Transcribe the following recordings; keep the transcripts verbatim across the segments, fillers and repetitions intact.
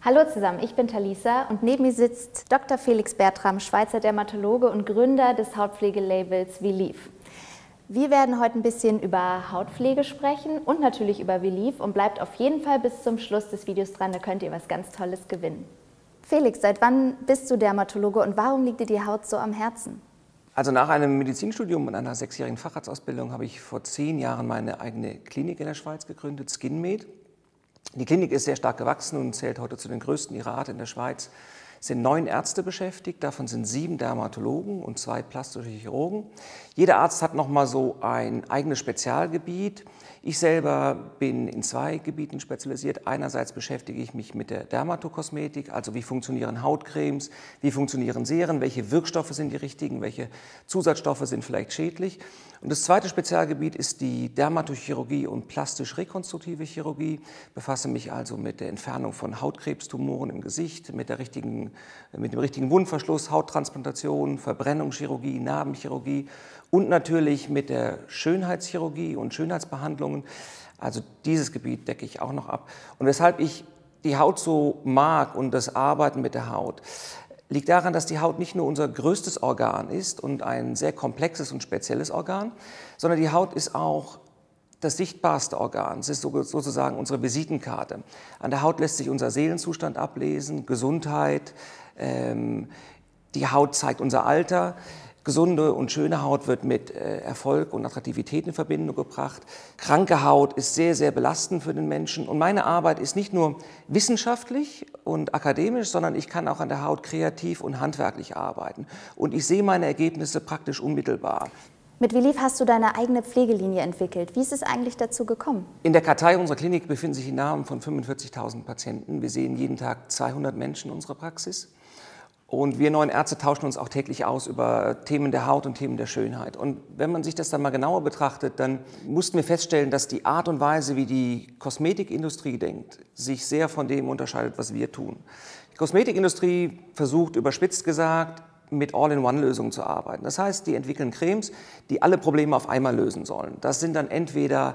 Hallo zusammen, ich bin Talisa und neben mir sitzt Doktor Felix Bertram, Schweizer Dermatologe und Gründer des Hautpflegelabels Viliv. Wir werden heute ein bisschen über Hautpflege sprechen und natürlich über Viliv und bleibt auf jeden Fall bis zum Schluss des Videos dran, da könnt ihr was ganz Tolles gewinnen. Felix, seit wann bist du Dermatologe und warum liegt dir die Haut so am Herzen? Also nach einem Medizinstudium und einer sechsjährigen Facharztausbildung habe ich vor zehn Jahren meine eigene Klinik in der Schweiz gegründet, SkinMed. Die Klinik ist sehr stark gewachsen und zählt heute zu den größten ihrer Art in der Schweiz. Es sind neun Ärzte beschäftigt, davon sind sieben Dermatologen und zwei plastische Chirurgen. Jeder Arzt hat nochmal so ein eigenes Spezialgebiet. Ich selber bin in zwei Gebieten spezialisiert. Einerseits beschäftige ich mich mit der Dermatokosmetik, also wie funktionieren Hautcremes, wie funktionieren Seren, welche Wirkstoffe sind die richtigen, welche Zusatzstoffe sind vielleicht schädlich. Und das zweite Spezialgebiet ist die Dermatochirurgie und plastisch-rekonstruktive Chirurgie. Ich befasse mich also mit der Entfernung von Hautkrebstumoren im Gesicht, mit, der richtigen, mit dem richtigen Wundverschluss, Hauttransplantation, Verbrennungschirurgie, Narbenchirurgie und natürlich mit der Schönheitschirurgie und Schönheitsbehandlungen. Also dieses Gebiet decke ich auch noch ab. Und weshalb ich die Haut so mag und das Arbeiten mit der Haut, liegt daran, dass die Haut nicht nur unser größtes Organ ist und ein sehr komplexes und spezielles Organ, sondern die Haut ist auch das sichtbarste Organ. Es ist sozusagen unsere Visitenkarte. An der Haut lässt sich unser Seelenzustand ablesen, Gesundheit, ähm, die Haut zeigt unser Alter. Gesunde und schöne Haut wird mit Erfolg und Attraktivität in Verbindung gebracht. Kranke Haut ist sehr, sehr belastend für den Menschen. Und meine Arbeit ist nicht nur wissenschaftlich und akademisch, sondern ich kann auch an der Haut kreativ und handwerklich arbeiten. Und ich sehe meine Ergebnisse praktisch unmittelbar. Mit Viliv hast du deine eigene Pflegelinie entwickelt. Wie ist es eigentlich dazu gekommen? In der Kartei unserer Klinik befinden sich die Namen von fünfundvierzigtausend Patienten. Wir sehen jeden Tag zweihundert Menschen in unserer Praxis. Und wir neuen Ärzte tauschen uns auch täglich aus über Themen der Haut und Themen der Schönheit. Und wenn man sich das dann mal genauer betrachtet, dann mussten wir feststellen, dass die Art und Weise, wie die Kosmetikindustrie denkt, sich sehr von dem unterscheidet, was wir tun. Die Kosmetikindustrie versucht, überspitzt gesagt, mit All-in-One-Lösungen zu arbeiten. Das heißt, die entwickeln Cremes, die alle Probleme auf einmal lösen sollen. Das sind dann entweder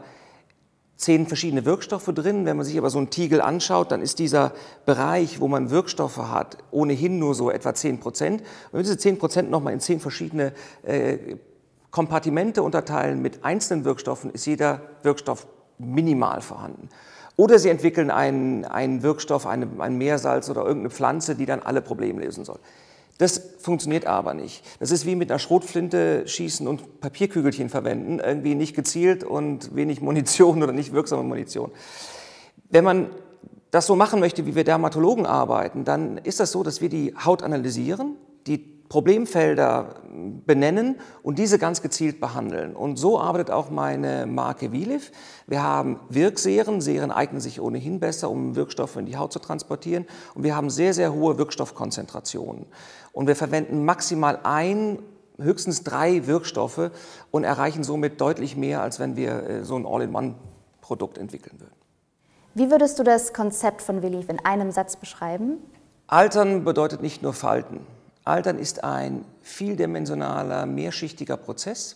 zehn verschiedene Wirkstoffe drin. Wenn man sich aber so einen Tiegel anschaut, dann ist dieser Bereich, wo man Wirkstoffe hat, ohnehin nur so etwa zehn Prozent. Wenn wir diese zehn Prozent nochmal in zehn verschiedene äh, Kompartimente unterteilen mit einzelnen Wirkstoffen, ist jeder Wirkstoff minimal vorhanden. Oder sie entwickeln einen, einen Wirkstoff, eine, ein Meersalz oder irgendeine Pflanze, die dann alle Probleme lösen soll. Das funktioniert aber nicht. Das ist wie mit einer Schrotflinte schießen und Papierkügelchen verwenden, irgendwie nicht gezielt und wenig Munition oder nicht wirksame Munition. Wenn man das so machen möchte, wie wir Dermatologen arbeiten, dann ist das so, dass wir die Haut analysieren, die Problemfelder benennen und diese ganz gezielt behandeln. Und so arbeitet auch meine Marke Viliv. Wir haben Wirkseren, Seren eignen sich ohnehin besser, um Wirkstoffe in die Haut zu transportieren. Und wir haben sehr, sehr hohe Wirkstoffkonzentrationen. Und wir verwenden maximal ein, höchstens drei Wirkstoffe und erreichen somit deutlich mehr, als wenn wir so ein All-in-One-Produkt entwickeln würden. Wie würdest du das Konzept von Viliv in einem Satz beschreiben? Altern bedeutet nicht nur Falten. Altern ist ein vieldimensionaler, mehrschichtiger Prozess,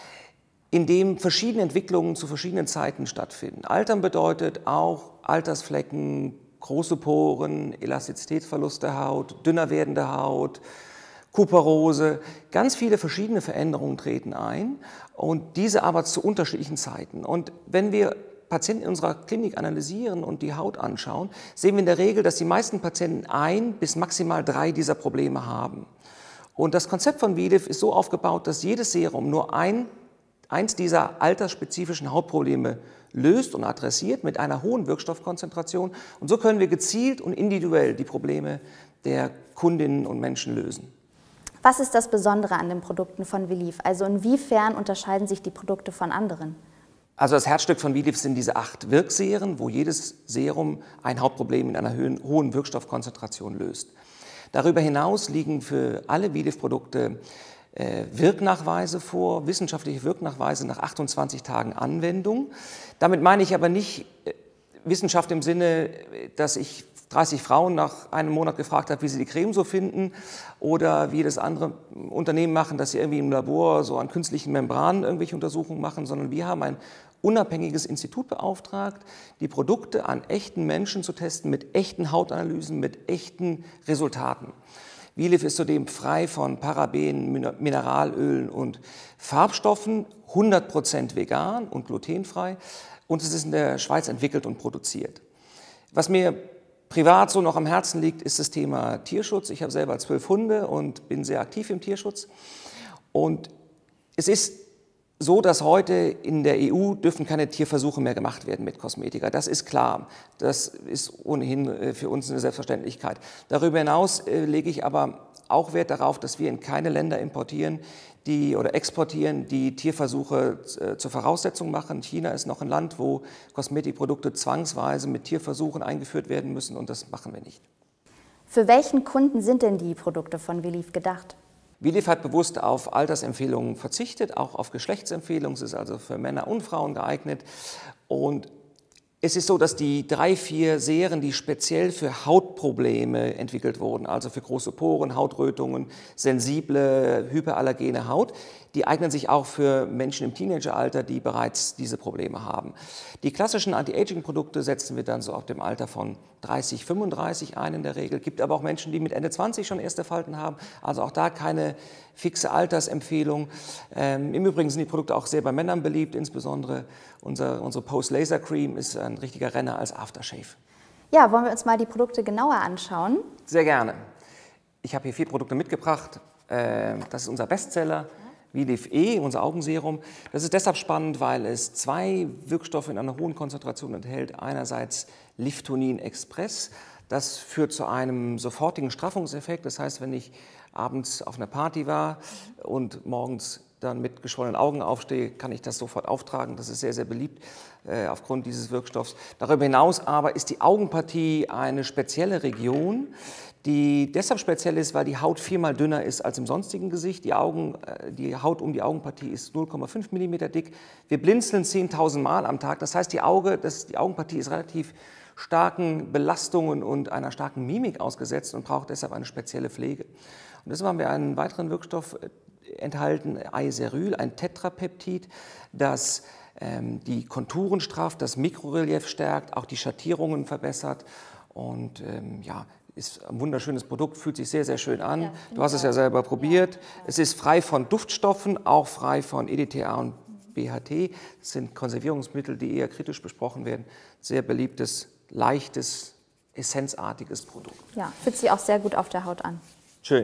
in dem verschiedene Entwicklungen zu verschiedenen Zeiten stattfinden. Altern bedeutet auch Altersflecken, große Poren, Elastizitätsverlust der Haut, dünner werdende Haut, Kuperose. Ganz viele verschiedene Veränderungen treten ein und diese aber zu unterschiedlichen Zeiten. Und wenn wir Patienten in unserer Klinik analysieren und die Haut anschauen, sehen wir in der Regel, dass die meisten Patienten ein bis maximal drei dieser Probleme haben. Und das Konzept von Viliv ist so aufgebaut, dass jedes Serum nur ein, eins dieser altersspezifischen Hautprobleme löst und adressiert mit einer hohen Wirkstoffkonzentration. Und so können wir gezielt und individuell die Probleme der Kundinnen und Menschen lösen. Was ist das Besondere an den Produkten von Viliv? Also inwiefern unterscheiden sich die Produkte von anderen? Also das Herzstück von Viliv sind diese acht Wirkseren, wo jedes Serum ein Hautproblem in einer hohen Wirkstoffkonzentration löst. Darüber hinaus liegen für alle Viliv-Produkte äh, Wirknachweise vor, wissenschaftliche Wirknachweise nach achtundzwanzig Tagen Anwendung. Damit meine ich aber nicht äh, Wissenschaft im Sinne, dass ich dreißig Frauen nach einem Monat gefragt habe, wie sie die Creme so finden, oder wie das andere Unternehmen machen, dass sie irgendwie im Labor so an künstlichen Membranen irgendwelche Untersuchungen machen, sondern wir haben ein unabhängiges Institut beauftragt, die Produkte an echten Menschen zu testen, mit echten Hautanalysen, mit echten Resultaten. V-Lift ist zudem frei von Parabenen, Mineralölen und Farbstoffen, hundert Prozent vegan und glutenfrei, und es ist in der Schweiz entwickelt und produziert. Was mir privat so noch am Herzen liegt, ist das Thema Tierschutz. Ich habe selber zwölf Hunde und bin sehr aktiv im Tierschutz. Und es ist so, dass heute in der E U dürfen keine Tierversuche mehr gemacht werden mit Kosmetika. Das ist klar. Das ist ohnehin für uns eine Selbstverständlichkeit. Darüber hinaus äh, lege ich aber auch Wert darauf, dass wir in keine Länder importieren, die oder exportieren, die Tierversuche äh, zur Voraussetzung machen. China ist noch ein Land, wo Kosmetikprodukte zwangsweise mit Tierversuchen eingeführt werden müssen, und das machen wir nicht. Für welchen Kunden sind denn die Produkte von V-Lift gedacht? V-Lift hat bewusst auf Altersempfehlungen verzichtet, auch auf Geschlechtsempfehlungen. Es ist also für Männer und Frauen geeignet. Und es ist so, dass die drei, vier Serien, die speziell für Hautprobleme entwickelt wurden, also für große Poren, Hautrötungen, sensible, hyperallergene Haut, die eignen sich auch für Menschen im Teenageralter, die bereits diese Probleme haben. Die klassischen Anti-Aging-Produkte setzen wir dann so ab dem Alter von dreißig, fünfunddreißig ein in der Regel. Es gibt aber auch Menschen, die mit Ende zwanzig schon erste Falten haben, also auch da keine fixe Altersempfehlung. Ähm, Im Übrigen sind die Produkte auch sehr bei Männern beliebt, insbesondere unser, unsere Post-Laser-Cream ist ein richtiger Renner als Aftershave. Ja, wollen wir uns mal die Produkte genauer anschauen? Sehr gerne. Ich habe hier vier Produkte mitgebracht. Äh, das ist unser Bestseller. V-Lift E, unser Augenserum. Das ist deshalb spannend, weil es zwei Wirkstoffe in einer hohen Konzentration enthält. Einerseits Liftonin Express. Das führt zu einem sofortigen Straffungseffekt. Das heißt, wenn ich abends auf einer Party war und morgens dann mit geschwollenen Augen aufstehe, kann ich das sofort auftragen. Das ist sehr, sehr beliebt äh, aufgrund dieses Wirkstoffs. Darüber hinaus aber ist die Augenpartie eine spezielle Region, die deshalb speziell ist, weil die Haut viermal dünner ist als im sonstigen Gesicht. Die, Augen, die Haut um die Augenpartie ist null Komma fünf Millimeter dick. Wir blinzeln zehntausend Mal am Tag. Das heißt, die, Auge, das, die Augenpartie ist relativ starken Belastungen und einer starken Mimik ausgesetzt und braucht deshalb eine spezielle Pflege. Und deshalb haben wir einen weiteren Wirkstoff enthalten, Aeseryl, ein Tetrapeptid, das ähm, die Konturen strafft, das Mikrorelief stärkt, auch die Schattierungen verbessert und ähm, ja, ist ein wunderschönes Produkt, fühlt sich sehr, sehr schön an. Ja, du hast es ja selber probiert. Ja, ja. Es ist frei von Duftstoffen, auch frei von E D T A und B H T. Das sind Konservierungsmittel, die eher kritisch besprochen werden. Sehr beliebtes, leichtes, essenzartiges Produkt. Ja, fühlt sich auch sehr gut auf der Haut an. Schön.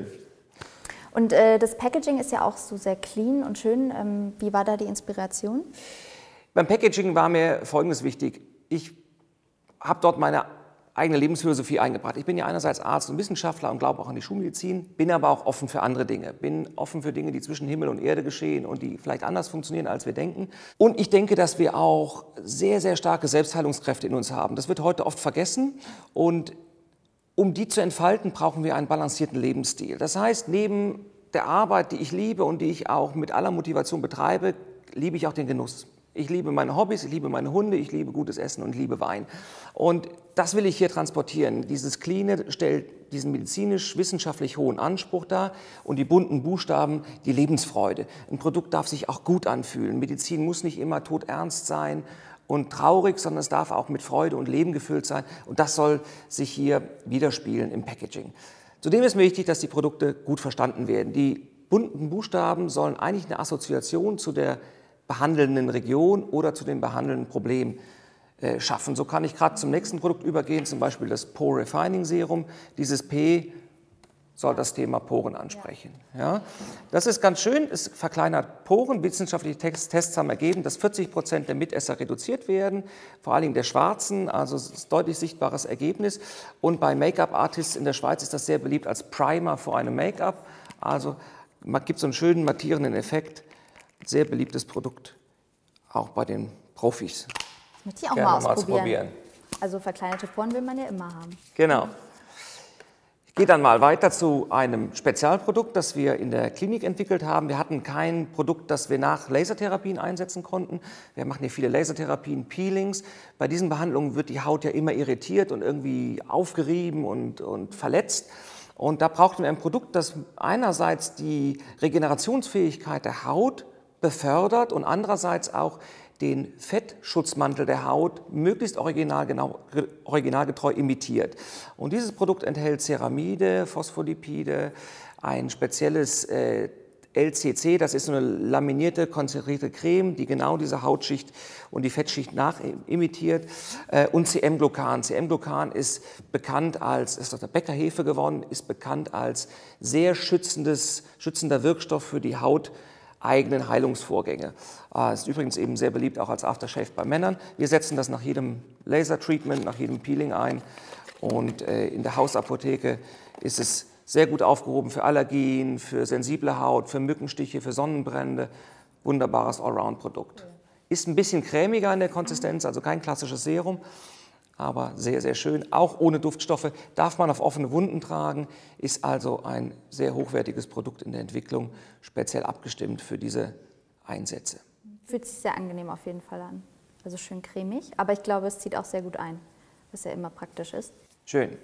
Und äh, das Packaging ist ja auch so sehr clean und schön. Ähm, wie war da die Inspiration? Beim Packaging war mir Folgendes wichtig. Ich habe dort meine eigene Lebensphilosophie eingebracht. Ich bin ja einerseits Arzt und Wissenschaftler und glaube auch an die Schulmedizin, bin aber auch offen für andere Dinge, bin offen für Dinge, die zwischen Himmel und Erde geschehen und die vielleicht anders funktionieren, als wir denken. Und ich denke, dass wir auch sehr, sehr starke Selbstheilungskräfte in uns haben. Das wird heute oft vergessen, und um die zu entfalten, brauchen wir einen balancierten Lebensstil. Das heißt, neben der Arbeit, die ich liebe und die ich auch mit aller Motivation betreibe, liebe ich auch den Genuss. Ich liebe meine Hobbys, ich liebe meine Hunde, ich liebe gutes Essen und ich liebe Wein. Und das will ich hier transportieren. Dieses Cleane stellt diesen medizinisch-wissenschaftlich hohen Anspruch dar und die bunten Buchstaben die Lebensfreude. Ein Produkt darf sich auch gut anfühlen. Medizin muss nicht immer todernst sein und traurig, sondern es darf auch mit Freude und Leben gefüllt sein. Und das soll sich hier widerspiegeln im Packaging. Zudem ist mir wichtig, dass die Produkte gut verstanden werden. Die bunten Buchstaben sollen eigentlich eine Assoziation zu der behandelnden Region oder zu dem behandelnden Problem äh, schaffen. So kann ich gerade zum nächsten Produkt übergehen, zum Beispiel das Pore Refining Serum. Dieses P soll das Thema Poren ansprechen. Ja, das ist ganz schön, es verkleinert Poren. Wissenschaftliche Tests haben ergeben, dass vierzig Prozent der Mitesser reduziert werden, vor allem der schwarzen, also es ist ein deutlich sichtbares Ergebnis. Und bei Make-up-Artists in der Schweiz ist das sehr beliebt als Primer vor einem Make-up. Also man gibt so einen schönen mattierenden Effekt. Sehr beliebtes Produkt, auch bei den Profis. Das möchte ich auch mal ausprobieren. ausprobieren. Also verkleinerte Poren will man ja immer haben. Genau. Ich gehe dann mal weiter zu einem Spezialprodukt, das wir in der Klinik entwickelt haben. Wir hatten kein Produkt, das wir nach Lasertherapien einsetzen konnten. Wir machen hier viele Lasertherapien, Peelings. Bei diesen Behandlungen wird die Haut ja immer irritiert und irgendwie aufgerieben und, und verletzt. Und da brauchten wir ein Produkt, das einerseits die Regenerationsfähigkeit der Haut befördert und andererseits auch den Fettschutzmantel der Haut möglichst originalgenau, originalgetreu imitiert. Und dieses Produkt enthält Ceramide, Phospholipide, ein spezielles äh, L C C, das ist so eine laminierte, konzentrierte Creme, die genau diese Hautschicht und die Fettschicht nachimitiert. Und C M-Glucan. C M-Glucan ist bekannt als, ist aus der Bäckerhefe gewonnen, ist bekannt als sehr schützendes, schützender Wirkstoff für die hauteigenen Heilungsvorgänge. Ist übrigens eben sehr beliebt auch als Aftershave bei Männern. Wir setzen das nach jedem Laser-Treatment, nach jedem Peeling ein. Und in der Hausapotheke ist es sehr gut aufgehoben für Allergien, für sensible Haut, für Mückenstiche, für Sonnenbrände. Wunderbares Allround-Produkt. Ist ein bisschen cremiger in der Konsistenz, also kein klassisches Serum, aber sehr, sehr schön. Auch ohne Duftstoffe, darf man auf offene Wunden tragen, ist also ein sehr hochwertiges Produkt in der Entwicklung, speziell abgestimmt für diese Einsätze. Fühlt sich sehr angenehm auf jeden Fall an. Also schön cremig, aber ich glaube, es zieht auch sehr gut ein, was ja immer praktisch ist. Schön.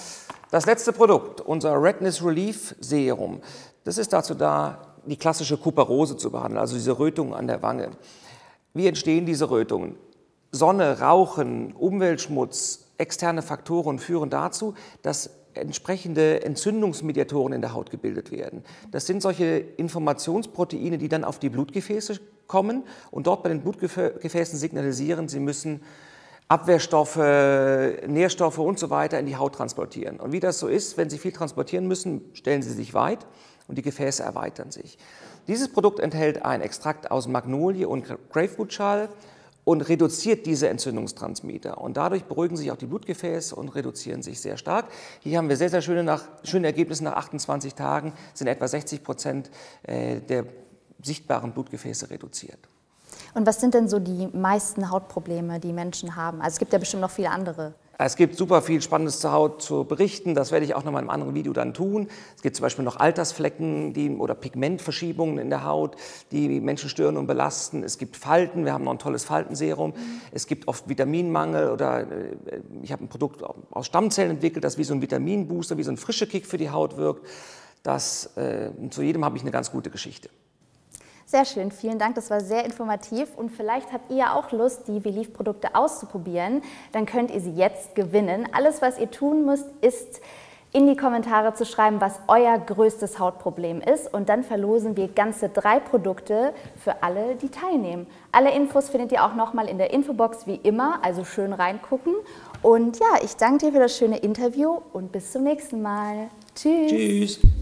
Das letzte Produkt, unser Redness Relief Serum, das ist dazu da, die klassische Kuparose zu behandeln, also diese Rötungen an der Wange. Wie entstehen diese Rötungen? Sonne, Rauchen, Umweltschmutz, externe Faktoren führen dazu, dass entsprechende Entzündungsmediatoren in der Haut gebildet werden. Das sind solche Informationsproteine, die dann auf die Blutgefäße kommen und dort bei den Blutgefäßen signalisieren, sie müssen Abwehrstoffe, Nährstoffe und so weiter in die Haut transportieren. Und wie das so ist, wenn Sie viel transportieren müssen, stellen Sie sich weit und die Gefäße erweitern sich. Dieses Produkt enthält ein Extrakt aus Magnolie und Grapefruitschale und reduziert diese Entzündungstransmitter. Und dadurch beruhigen sich auch die Blutgefäße und reduzieren sich sehr stark. Hier haben wir sehr, sehr schöne, nach, schöne Ergebnisse nach achtundzwanzig Tagen, sind etwa sechzig Prozent der sichtbaren Blutgefäße reduziert. Und was sind denn so die meisten Hautprobleme, die Menschen haben? Also es gibt ja bestimmt noch viele andere. Es gibt super viel Spannendes zur Haut zu berichten, das werde ich auch noch mal in einem anderen Video dann tun. Es gibt zum Beispiel noch Altersflecken die, oder Pigmentverschiebungen in der Haut, die Menschen stören und belasten. Es gibt Falten, wir haben noch ein tolles Faltenserum. Mhm. Es gibt oft Vitaminmangel oder ich habe ein Produkt aus Stammzellen entwickelt, das wie so ein Vitaminbooster, wie so ein frischer Kick für die Haut wirkt. Das, äh, zu jedem habe ich eine ganz gute Geschichte. Sehr schön, vielen Dank, das war sehr informativ und vielleicht habt ihr ja auch Lust, die Veliv-Produkte auszuprobieren, dann könnt ihr sie jetzt gewinnen. Alles, was ihr tun müsst, ist in die Kommentare zu schreiben, was euer größtes Hautproblem ist und dann verlosen wir ganze drei Produkte für alle, die teilnehmen. Alle Infos findet ihr auch nochmal in der Infobox wie immer, also schön reingucken und ja, ich danke dir für das schöne Interview und bis zum nächsten Mal. Tschüss. Tschüss.